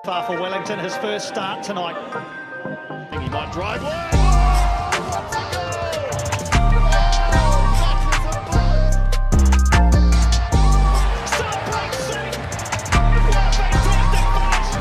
far for Wellington, his first start tonight. I think he might drive one. Sarpreet Singh! What a fantastic pass!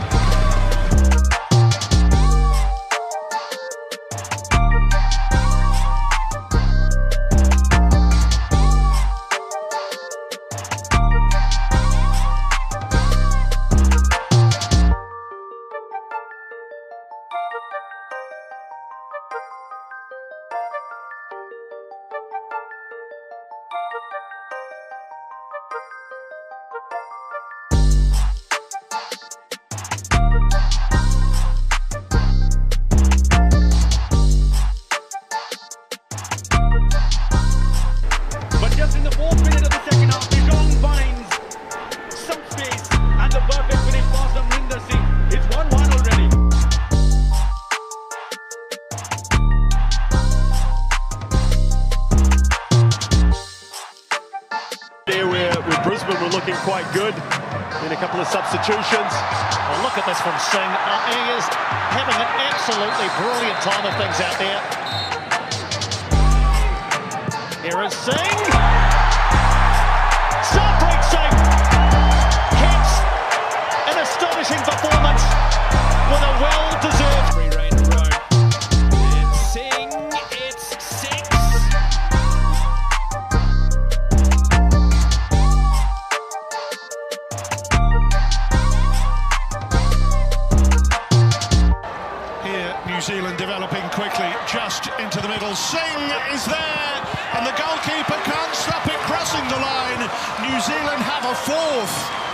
Just in the fourth minute of the second half, Dijon finds some space and the perfect finish pass from Minder Singh. It's 1-1 already. There where Brisbane were looking quite good in a couple of substitutions. Well, look at this from Singh. He is having an absolutely brilliant time of things out there. Here is Singh. Sarpreet Singh hits an astonishing performance with a well-deserved free rein of road. And Singh, it's 6. Here, New Zealand developing quickly, just into the middle. Singh is there, and the goalkeeper can't stop it crossing the line. New Zealand have a fourth.